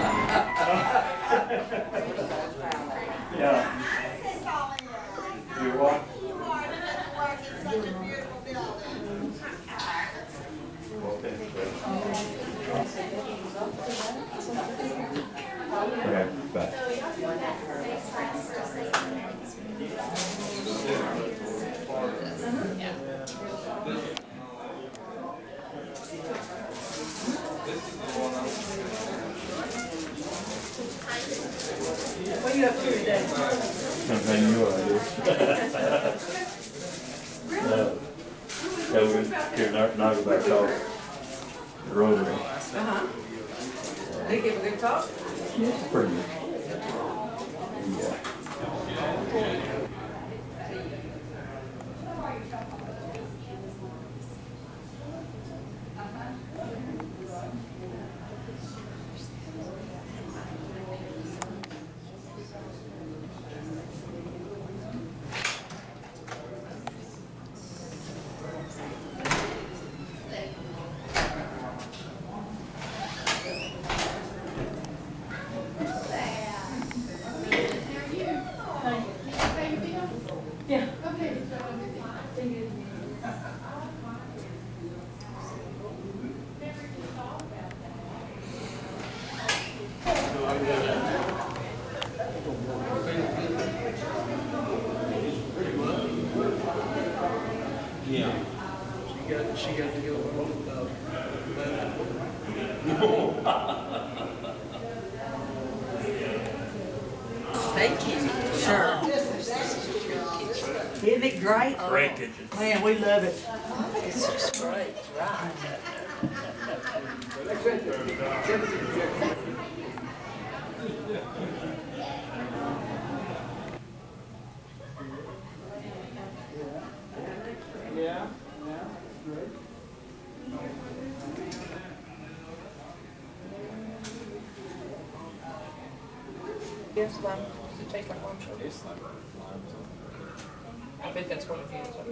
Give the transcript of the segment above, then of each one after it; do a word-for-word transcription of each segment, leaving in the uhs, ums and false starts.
Yeah. You're what? You are just working such a beautiful building. Okay, bye. What are you up to today? I knew I did. uh, yeah, we went here in Naga off the Rotary. Uh-huh. They give a good talk? Yeah, pretty good. Yeah. Yeah. She got, she got to go home about Thank you. Sure. Isn't it great? Great kitchen. Man, we love it. It's just great, right? Yeah, yeah, great. Yes, lime. Does it taste like lime sugar? It's like lime. I bet that's what it is.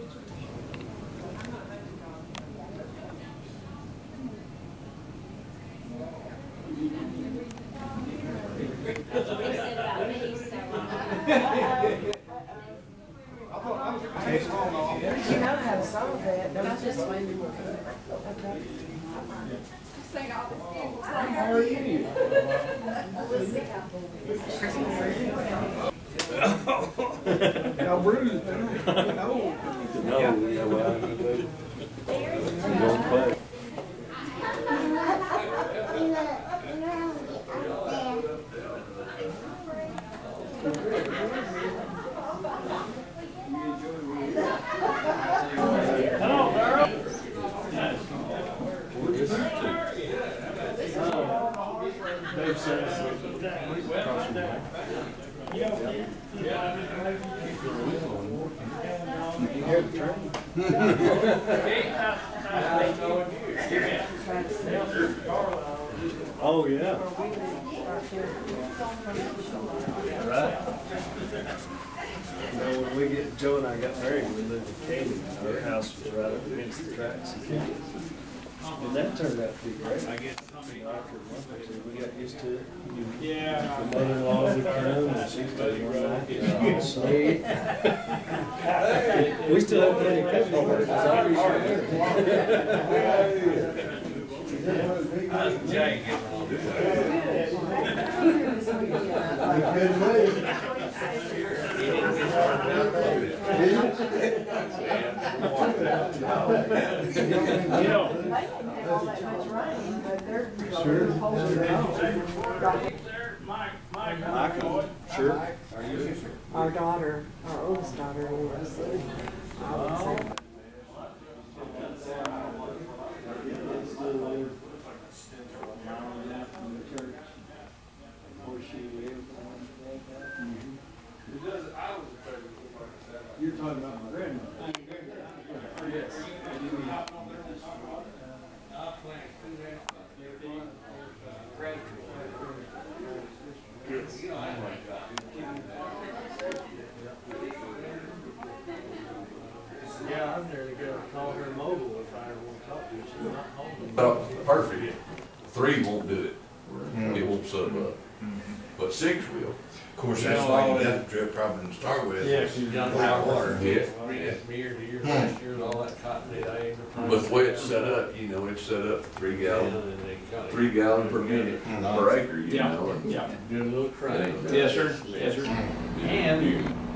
That's what he said about me, so. You know how to solve that, don't Not you? this way. Okay. How are you? How bruised, man. No. No, yeah, well, you don't play. Dave says, you hear the train? Oh, yeah. Right. You know, when we get, Joe and I got married, we lived in Candy. Our house was right up against the tracks. And that turned out to be great. I guess after a month or two, we got used to it. Yeah. The mother-in-law would come and she'd stay one night. Sleep. We still have plenty of company, but it was always Michael, sure. Are you? Our daughter, our oldest daughter, was, I would say. You're talking about my grandmother. Yes. Yeah, I'm there to go call her mobile if I ever want to talk to her. She's not home. Well, perfect. Three won't do it. it won't set up. But six will. Of course, that's why you got the drip problem to start with. Yeah, 'cause you got Hot water. Yeah, yeah. From year to year, last year, and all that cotton, it ain't. But the way it's set up, you know, it's set up three gallon, three gallon per minute per acre, you Yeah. know. and Yeah. Do a little it crack. ain't Yes, sir, yes, sir. And